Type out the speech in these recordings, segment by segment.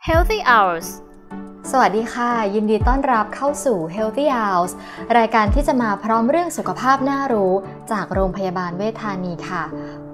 Healthy Hours สวัสดีค่ะยินดีต้อนรับเข้าสู่ Healthy Hours รายการที่จะมาพร้อมเรื่องสุขภาพน่ารู้จากโรงพยาบาลเวชธานีค่ะ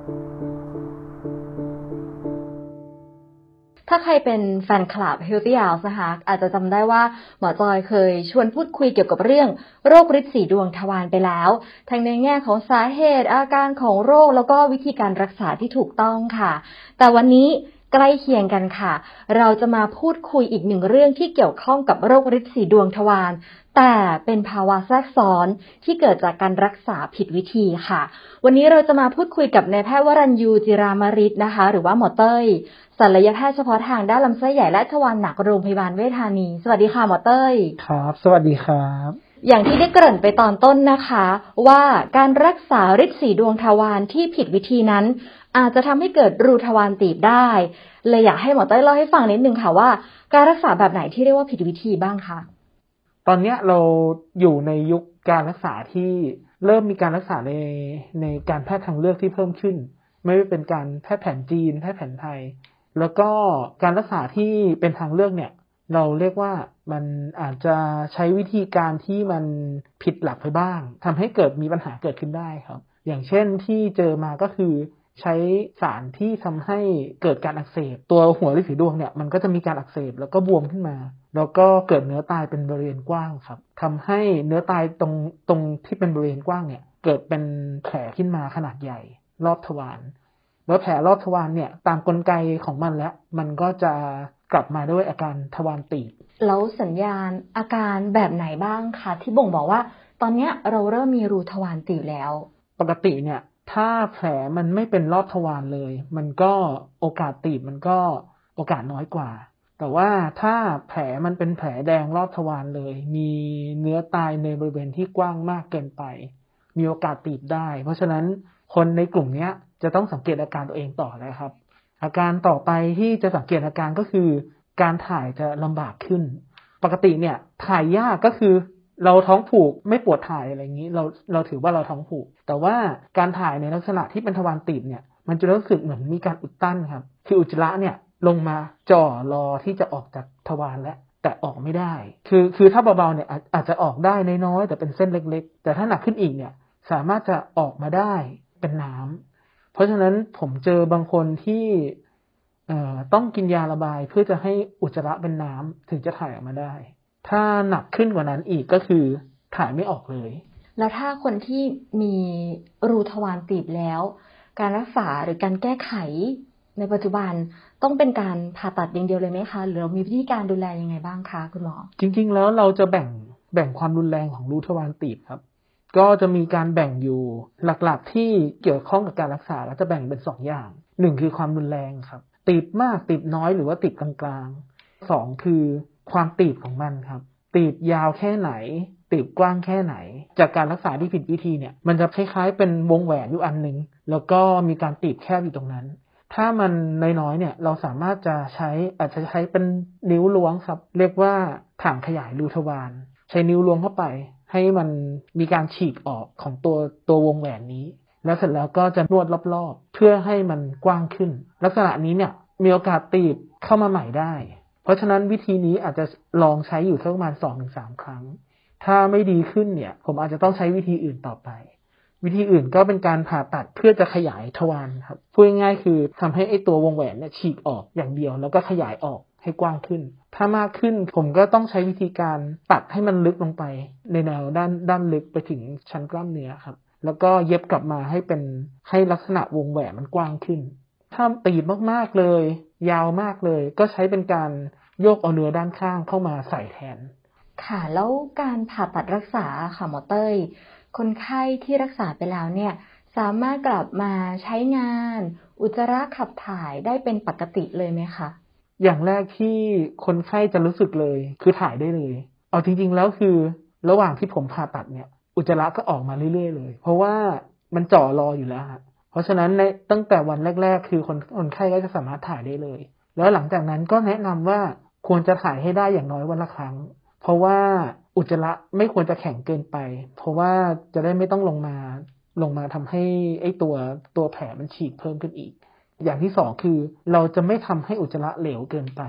ถ้าใครเป็นแฟนคลับ Healthy Hours นะคะอาจจะจำได้ว่าหมอจอยเคยชวนพูดคุยเกี่ยวกับเรื่องโรคฤทธิ์สีดวงทวารไปแล้วทั้งในแง่ของสาเหตุอาการของโรคแล้วก็วิธีการรักษาที่ถูกต้องค่ะแต่วันนี้ใกล้เคียงกันค่ะเราจะมาพูดคุยอีกหนึ่งเรื่องที่เกี่ยวข้องกับโรคฤทธิ์สีดวงทวารแต่เป็นภาวะแทรกซ้อนที่เกิดจากการรักษาผิดวิธีค่ะวันนี้เราจะมาพูดคุยกับนายแพทย์วรัญญูจิรามฤทธิ์นะคะหรือว่าหมอเต้ยศัลยแพทย์เฉพาะทางด้านลำไส้ใหญ่และทวารหนักโรงพยาบาลเวชธานีสวัสดีค่ะหมอเต้ยครับสวัสดีครับอย่างที่ได้เกริ่นไปตอนต้นนะคะว่าการรักษาฤทธิ์สีดวงทวารที่ผิดวิธีนั้นอาจจะทำให้เกิดรูทวารตีบได้เลยอยากให้หมอเต้ยเล่าให้ฟังนิดนึงค่ะว่าการรักษาแบบไหนที่เรียกว่าผิดวิธีบ้างคะตอนนี้เราอยู่ในยุคการรักษาที่เริ่มมีการรักษาในการแพทย์ทางเลือกที่เพิ่มขึ้นไม่ว่าเป็นการแพทย์แผนจีนแพทย์แผนไทยแล้วก็การรักษาที่เป็นทางเลือกเนี่ยเราเรียกว่ามันอาจจะใช้วิธีการที่มันผิดหลักไปบ้างทำให้เกิดมีปัญหาเกิดขึ้นได้ครับอย่างเช่นที่เจอมาก็คือใช้สารที่ทำให้เกิดการอักเสบตัวหัวฤทธิ์สีดวงเนี่ยมันก็จะมีการอักเสบแล้วก็บวมขึ้นมาแล้วก็เกิดเนื้อตายเป็นบริเวณกว้างครับทำให้เนื้อตายตรงที่เป็นบริเวณกว้างเนี่ยเกิดเป็นแผลขึ้นมาขนาดใหญ่รอบทวารแล้วแผลรอบทวารเนี่ยตามกลไกของมันแล้วมันก็จะกลับมาด้วยอาการทวารตีบแล้วสัญญาณอาการแบบไหนบ้างคะที่บ่งบอกว่าตอนนี้เราเริ่มมีรูทวารตีบแล้วปกติเนี่ยถ้าแผลมันไม่เป็นรอบทวารเลยมันก็โอกาสตีบมันก็โอกาสน้อยกว่าแต่ว่าถ้าแผลมันเป็นแผลแดงรอบทวารเลยมีเนื้อตายในบริเวณที่กว้างมากเกินไปมีโอกาสตีบได้เพราะฉะนั้นคนในกลุ่มนี้จะต้องสังเกตอาการตัวเองต่อเลยครับอาการต่อไปที่จะสังเกตอาการก็คือการถ่ายจะลำบากขึ้นปกติเนี่ยถ่ายยากก็คือเราท้องผูกไม่ปวดถ่ายอะไรอย่างนี้เราถือว่าเราท้องผูกแต่ว่าการถ่ายในลักษณะที่เป็นทวารตีบเนี่ยมันจะรู้สึกเหมือนมีการอุดตันครับคืออุจจาระเนี่ยลงมาจ่อรอที่จะออกจากทวารแล้วแต่ออกไม่ได้คือถ้าเบาๆเนี่ยอาจจะออกได้น้อยๆแต่เป็นเส้นเล็กๆแต่ถ้าหนักขึ้นอีกเนี่ยสามารถจะออกมาได้เป็นน้ำเพราะฉะนั้นผมเจอบางคนที่ต้องกินยาระบายเพื่อจะให้อุจจาระเป็นน้ำถึงจะถ่ายออกมาได้ถ้าหนักขึ้นกว่านั้นอีกก็คือถ่ายไม่ออกเลยแล้วถ้าคนที่มีรูทวารตีบแล้วการรักษาหรือการแก้ไขในปัจจุบันต้องเป็นการผ่าตัดอย่างเดียวเลยไหมคะหรือเรามีวิธีการดูแลยังไงบ้างคะคุณหมอจริงๆแล้วเราจะแบ่งความรุนแรงของรูทวารตีบครับก็จะมีการแบ่งอยู่หลักๆที่เกี่ยวข้องกับการรักษาแล้วจะแบ่งเป็น2 อย่าง1คือความรุนแรงครับตีบมากตีบน้อยหรือว่าตีบกลางๆ2คือความตีบของมันครับตีบยาวแค่ไหนตีบกว้างแค่ไหนจากการรักษาที่ผิดวิธีเนี่ยมันจะคล้ายๆเป็นวงแหวนอยู่อันนึงแล้วก็มีการตีบแคบอยู่ตรงนั้นถ้ามันน้อยๆเนี่ยเราสามารถจะอาจจะใช้เป็นนิ้วล้วงครับเรียกว่าถ่างขยายรูทวารใช้นิ้วล้วงเข้าไปให้มันมีการฉีกออกของตัววงแหวนนี้แล้วเสร็จแล้วก็จะนวดรอบๆเพื่อให้มันกว้างขึ้นลักษณะนี้เนี่ยมีโอกาสตีบเข้ามาใหม่ได้เพราะฉะนั้นวิธีนี้อาจจะลองใช้อยู่ประมาณ 2-3 ครั้งถ้าไม่ดีขึ้นเนี่ยผมอาจจะต้องใช้วิธีอื่นต่อไปวิธีอื่นก็เป็นการผ่าตัดเพื่อจะขยายทวารครับพูดง่ายๆคือทำให้ไอ้ตัววงแหวนเนี่ยฉีกออกอย่างเดียวแล้วก็ขยายออกให้กว้างขึ้นถ้ามากขึ้นผมก็ต้องใช้วิธีการตัดให้มันลึกลงไปในแนวด้านลึกไปถึงชั้นกล้ามเนื้อครับแล้วก็เย็บกลับมาให้ลักษณะวงแหวนมันกว้างขึ้นถ้าตีบมากๆเลยยาวมากเลยก็ใช้เป็นการโยกเอาเนื้อด้านข้างเข้ามาใส่แทนค่ะแล้วการผ่าตัดรักษาค่ะหมอเต้ยคนไข้ที่รักษาไปแล้วเนี่ยสามารถกลับมาใช้งานอุจจาระขับถ่ายได้เป็นปกติเลยไหมคะอย่างแรกที่คนไข้จะรู้สึกเลยคือถ่ายได้เลยเอาจริงๆแล้วคือระหว่างที่ผมผ่าตัดเนี่ยอุจจาระก็ออกมาเรื่อยๆเลยเพราะว่ามันจ่อรออยู่แล้วฮะเพราะฉะนั้นตั้งแต่วันแรกๆคือคนไข้ก็จะสามารถถ่ายได้เลยแล้วหลังจากนั้นก็แนะนำว่าควรจะถ่ายให้ได้อย่างน้อยวันละครั้งเพราะว่าอุจจาระไม่ควรจะแข็งเกินไปเพราะว่าจะได้ไม่ต้องลงมาทำให้ไอ้ตัวแผลมันฉีกเพิ่มขึ้นอีกอย่างที่2คือเราจะไม่ทำให้อุจจาระเหลวเกินไป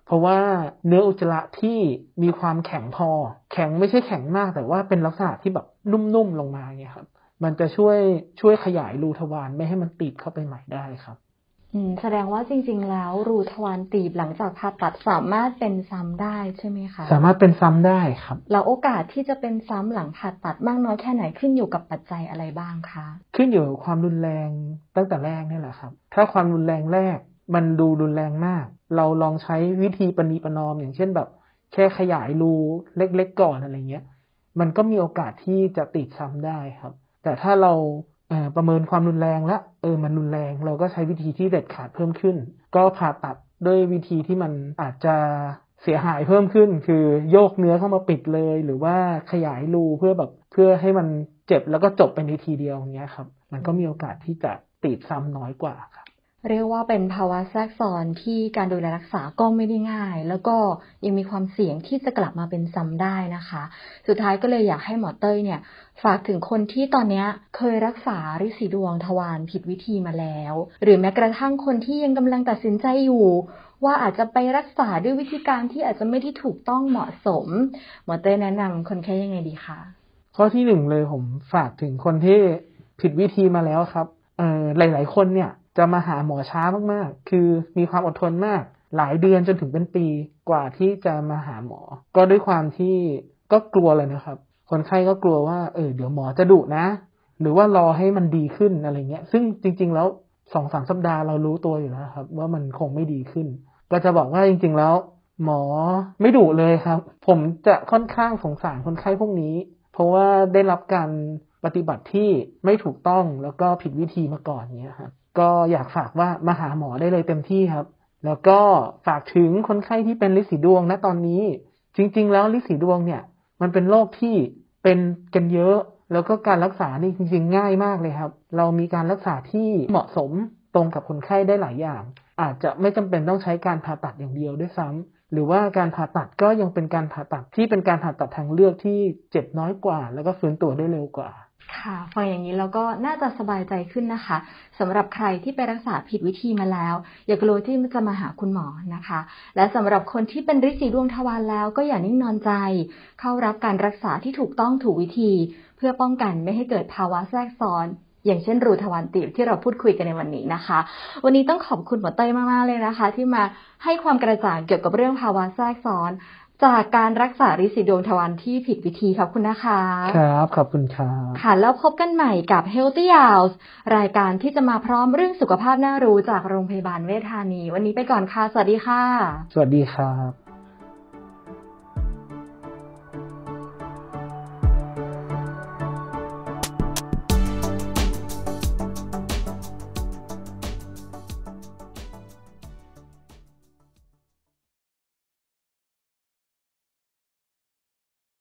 เพราะว่าเนื้ออุจจาระที่มีความแข็งพอแข็งไม่ใช่แข็งมากแต่ว่าเป็นลักษณะที่แบบนุ่มๆลงมาเนี่ยครับมันจะช่วยขยายรูทวารไม่ให้มันตีบเข้าไปใหม่ได้ครับแสดงว่าจริงๆแล้วรูทวารตีบหลังจากผ่าตัดสามารถเป็นซ้ำได้ใช่ไหมคะสามารถเป็นซ้ำได้ครับแล้วโอกาสที่จะเป็นซ้ำหลังผ่าตัดมากน้อยแค่ไหนขึ้นอยู่กับปัจจัยอะไรบ้างคะขึ้นอยู่กับความรุนแรงตั้งแต่แรกนี่แหละครับถ้าความรุนแรงแรกมันดูรุนแรงมากเราลองใช้วิธีประนีประนอมอย่างเช่นแบบแค่ขยายรูเล็กๆก่อนอะไรเงี้ยมันก็มีโอกาสที่จะติดซ้ำได้ครับแต่ถ้าเราประเมินความรุนแรงแล้วมันรุนแรงเราก็ใช้วิธีที่เด็ดขาดเพิ่มขึ้นก็ผ่าตัดด้วยวิธีที่มันอาจจะเสียหายเพิ่มขึ้นคือโยกเนื้อเข้ามาปิดเลยหรือว่าขยายรูเพื่อให้มันเจ็บแล้วก็จบไปในทีเดียวอย่างเงี้ยครับมันก็มีโอกาสที่จะติดซ้ำน้อยกว่าครับเรียกว่าเป็นภาวะแทรกซ้อนที่การดูแลรักษาก็ไม่ได้ง่ายแล้วก็ยังมีความเสี่ยงที่จะกลับมาเป็นซ้ำได้นะคะสุดท้ายก็เลยอยากให้หมอเต้ยเนี่ยฝากถึงคนที่ตอนนี้เคยรักษาฤๅษีดวงทวารผิดวิธีมาแล้วหรือแม้กระทั่งคนที่ยังกำลังตัดสินใจอยู่ว่าอาจจะไปรักษาด้วยวิธีการที่อาจจะไม่ได้ถูกต้องเหมาะสมหมอเต้ยแนะนำคนไข้ยังไงดีคะข้อที่หนึ่งเลยผมฝากถึงคนที่ผิดวิธีมาแล้วครับหลายๆคนเนี่ยจะมาหาหมอช้ามากๆคือมีความอดทนมากหลายเดือนจนถึงเป็นปีกว่าที่จะมาหาหมอก็ด้วยความที่ก็กลัวเลยนะครับคนไข้ก็กลัวว่าเดี๋ยวหมอจะดุนะหรือว่ารอให้มันดีขึ้นอะไรเงี้ยซึ่งจริงๆแล้ว2-3 สัปดาห์เรารู้ตัวอยู่แล้วครับว่ามันคงไม่ดีขึ้นก็จะบอกว่าจริงๆแล้วหมอไม่ดุเลยครับผมจะค่อนข้างสงสารคนไข้พวกนี้เพราะว่าได้รับการปฏิบัติที่ไม่ถูกต้องแล้วก็ผิดวิธีมาก่อนเงี้ยครับก็อยากฝากว่ามาหาหมอได้เลยเต็มที่ครับแล้วก็ฝากถึงคนไข้ที่เป็นฤๅษีดวงณตอนนี้จริงๆแล้วฤๅษีดวงเนี่ยมันเป็นโรคที่เป็นกันเยอะแล้วก็การรักษานี่จริงๆง่ายมากเลยครับเรามีการรักษาที่เหมาะสมตรงกับคนไข้ได้หลายอย่างอาจจะไม่จำเป็นต้องใช้การผ่าตัดอย่างเดียวด้วยซ้ำหรือว่าการผ่าตัดก็ยังเป็นการผ่าตัดที่เป็นการผ่าตัดทางเลือกที่เจ็บน้อยกว่าแล้วก็ฟื้นตัวได้เร็วกว่าค่ะฟังอย่างนี้แล้วก็น่าจะสบายใจขึ้นนะคะสำหรับใครที่ไปรักษาผิดวิธีมาแล้วอย่ากลัวที่จะมาหาคุณหมอนะคะและสำหรับคนที่เป็นฤๅษีดวงทวารแล้วก็อย่านิ่งนอนใจเข้ารับการรักษาที่ถูกต้องถูกวิธีเพื่อป้องกันไม่ให้เกิดภาวะแทรกซ้อนอย่างเช่นรูทวารตีบที่เราพูดคุยกันในวันนี้นะคะวันนี้ต้องขอบคุณหมอเต้ยมากๆเลยนะคะที่มาให้ความกระจ่างเกี่ยวกับเรื่องภาวะแทรกซ้อนจากการรักษาฤๅษีดวงทวารที่ผิดวิธีขอบคุณนะคะครับขอบคุณครับค่ะแล้วพบกันใหม่กับ Healthy House รายการที่จะมาพร้อมเรื่องสุขภาพน่ารู้จากโรงพยาบาลเวชธานีวันนี้ไปก่อนค่ะสวัสดีค่ะสวัสดีครับ